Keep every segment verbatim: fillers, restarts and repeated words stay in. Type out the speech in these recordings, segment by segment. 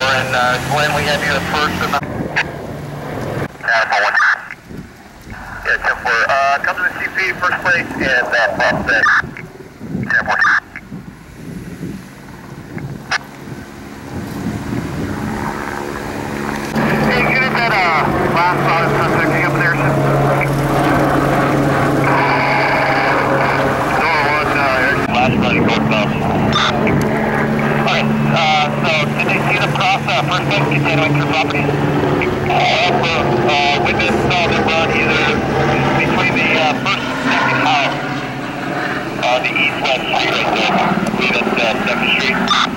and uh, Glenn, we have you at first in the... Yeah, ten four. Uh, come to the C P, first place, and uh, Prospect. ten four. Hey, get in that uh, last spot suspect. Can you up an Airship? Door one, uh, Airship. Last running, northbound. Alright, uh, so did they see the cross, uh, first place continuing through property? Uh, for, uh, witness saw them run either between the, uh, first and second house, uh, the east-west street right there. I believe that's, uh, second Street.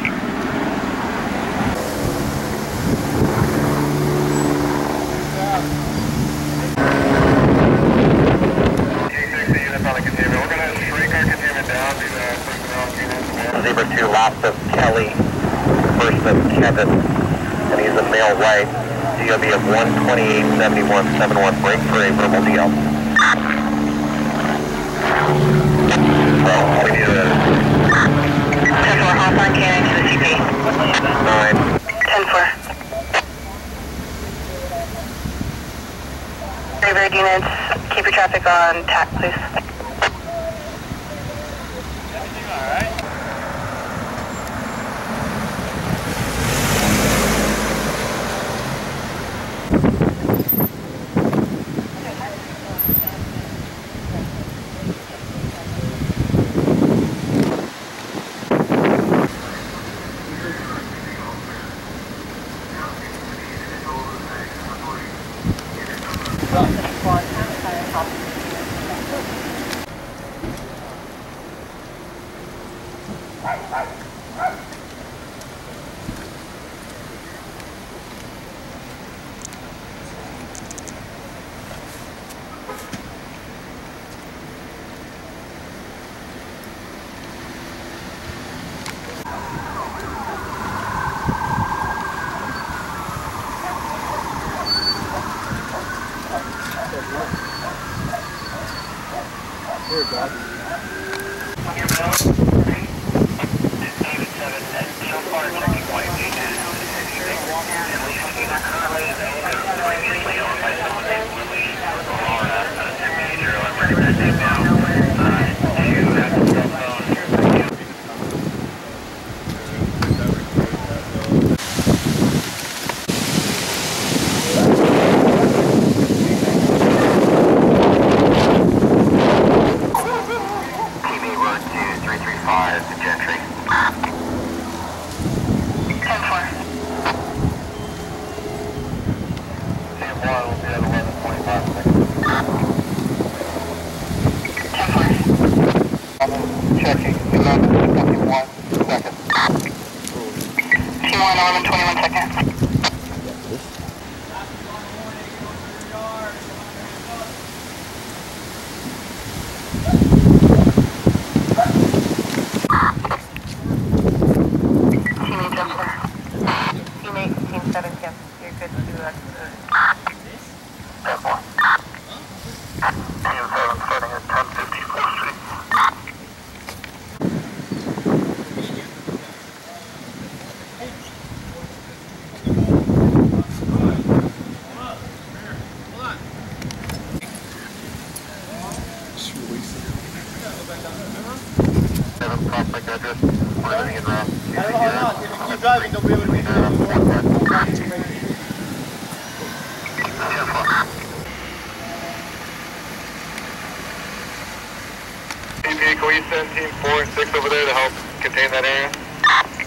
Zebra two, last of Kelly, first of Kevin, and he's a male right. D O B of one twenty-eight seventy-one seventy-one, break for a verbal D L. Well, we need a... ten four, Hawthorne, Canine to the C P. nine. ten four. River units, keep your traffic on tack, please. Can we send team four and six over there to help contain that area?